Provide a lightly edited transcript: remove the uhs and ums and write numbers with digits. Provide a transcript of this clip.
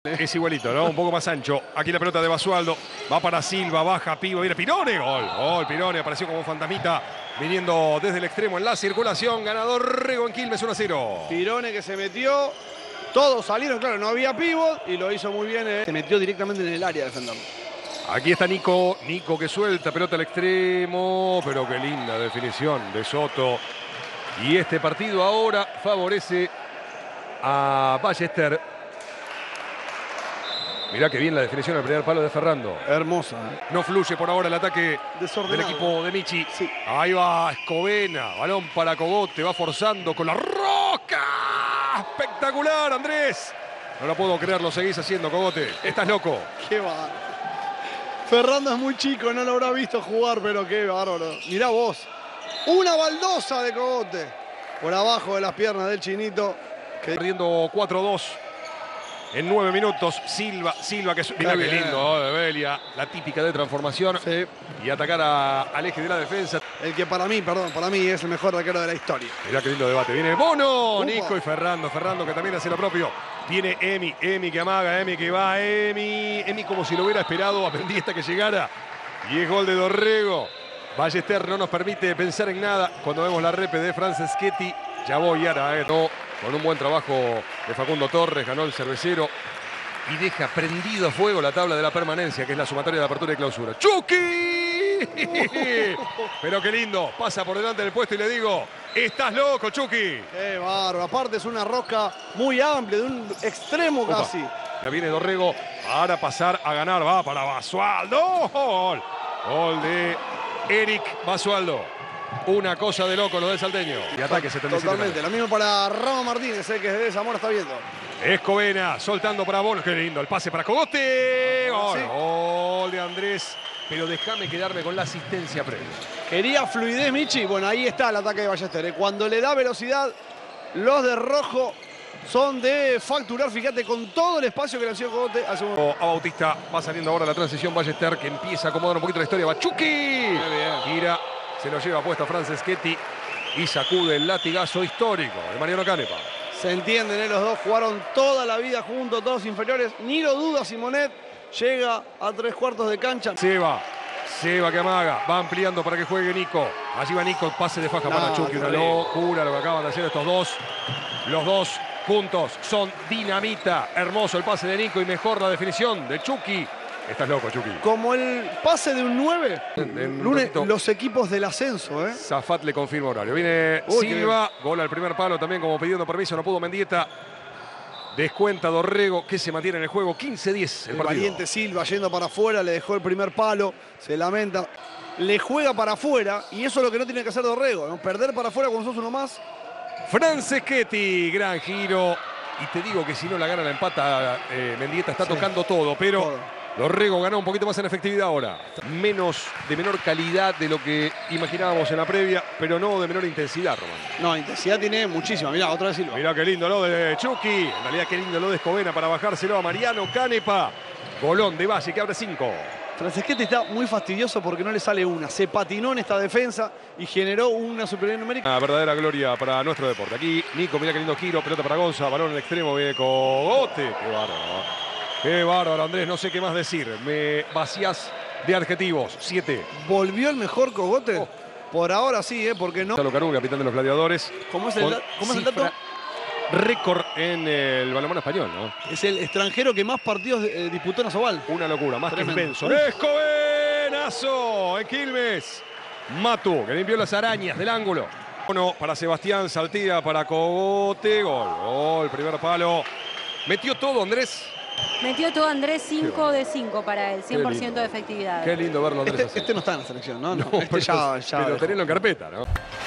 Es igualito, ¿no? Un poco más ancho. Aquí la pelota de Basualdo. Va para Silva, baja, Pivo, viene Pirone. Gol, Pirone. Apareció como un fantasmita viniendo desde el extremo en la circulación. Ganador Dorrego en Quilmes, 1-0. Pirone que se metió. Todos salieron, claro, no había pívot y lo hizo muy bien. Se metió directamente en el área a defenderlo. Aquí está Nico. Nico que suelta, pelota al extremo. Pero qué linda definición de Soto. Y este partido ahora favorece a Ballester. Mirá que bien la definición al primer palo de Ferrando. Hermosa. No fluye por ahora el ataque del equipo de Michi. Sí. Ahí va Escobena. Balón para Cogote. Va forzando con la roca. Espectacular, Andrés. No lo puedo creer, lo seguís haciendo, Cogote. Estás loco. Qué bárbaro. Ferrando es muy chico, no lo habrá visto jugar, pero qué bárbaro. Mirá vos. Una baldosa de Cogote. Por abajo de las piernas del chinito. Perdiendo 4-2. En 9 minutos, Silva que... Mirá qué lindo, de Belia. La típica de transformación. Sí. Y atacar al eje de la defensa. El que para mí es el mejor arquero de la historia. Mirá qué lindo debate. Viene Bono, Upa. Nico y Ferrando. Ferrando que también hace lo propio. Viene Emi que amaga, Emi que va, Emi como si lo hubiera esperado a Mendieta que llegara. Y es gol de Dorrego. Ballester no nos permite pensar en nada cuando vemos la repe de Franceschetti. Ya voy ahora, no, con un buen trabajo de Facundo Torres, ganó el cervecero y deja prendido a fuego la tabla de la permanencia, que es la sumatoria de apertura y clausura. ¡Chucky! Pero qué lindo, pasa por delante del puesto y le digo, estás loco, Chucky. Qué bárbaro, aparte es una rosca muy amplia, de un extremo casi. Ya viene Dorrego para pasar a ganar, va para Basualdo. Gol de Eric Basualdo. Una cosa de loco lo del salteño. Y ataque 77. Totalmente, lo mismo para Rama Martínez, que desde Zamora está viendo. Escobena soltando para Bono. Qué lindo el pase para Cogote. Gol, Sí. Gol de Andrés. Pero déjame quedarme con la asistencia previa. Quería fluidez Michi. Bueno, ahí está el ataque de Ballester. Cuando le da velocidad, los de rojo son de facturar. Fíjate, con todo el espacio que le hacía Cogote. A Bautista va saliendo ahora la transición. Ballester que empieza a acomodar un poquito la historia. Va Chucky. Gira. Se lo lleva puesto a Franceschetti y sacude el latigazo histórico de Mariano Canepa. Se entienden, los dos jugaron toda la vida juntos, todos inferiores. Ni lo duda Simonet, llega a 3/4 de cancha. Seba que amaga, va ampliando para que juegue Nico. Allí va Nico, pase de faja para Chucky. Una locura lo que acaban de hacer estos dos. Los dos juntos son dinamita. Hermoso el pase de Nico y mejor la definición de Chucky. Estás loco, Chucky. Como el pase de un 9, lunes, los equipos del ascenso. Zafat le confirma horario. Viene Silva, gol al primer palo también como pidiendo permiso, no pudo Mendieta. Descuenta Dorrego que se mantiene en el juego. 15-10 el partido. Valiente Silva yendo para afuera, le dejó el primer palo, se lamenta. Le juega para afuera y eso es lo que no tiene que hacer Dorrego, ¿no? Perder para afuera cuando sos uno más. Franceschetti, gran giro. Y te digo que si no la gana la empata, Mendieta está tocando todo, pero... Dorrego ganó un poquito más en efectividad ahora. De menor calidad de lo que imaginábamos en la previa, pero no de menor intensidad, Román. No, intensidad tiene muchísima. Mirá, otra vez Silva. Mirá qué lindo lo de Chucky. En realidad qué lindo lo de Escobena para bajárselo a Mariano Canepa. Golón de Valle que abre 5. Franceschetti está muy fastidioso porque no le sale una. Se patinó en esta defensa y generó una superioridad numérica. Una verdadera gloria para nuestro deporte. Aquí Nico, mirá qué lindo giro. Pelota para Gonza. Balón en el extremo. Viene Cogote. Qué bárbaro. Qué bárbaro, Andrés, no sé qué más decir. Me vacías de adjetivos. 7. ¿Volvió el mejor Cogote? Por ahora sí, porque no. Gonzalo Carú, capitán de los Gladiadores. ¿Cómo es el dato? Récord en el balonmano español, ¿no? Es el extranjero que más partidos disputó en Asobal. Una locura, más tremendo. Que Benson. ¡Escobenazo! En Quilmes. Matu, que limpió las arañas del ángulo. Bueno, para Sebastián, Saltía para Cogote. Gol, primer palo. Metió todo, Andrés. Metió todo Andrés, 5 de 5 para él, 100% de efectividad. Qué lindo verlo, Andrés. Este no está en la selección, ¿no? No, este ya pero tenerlo en carpeta, ¿no?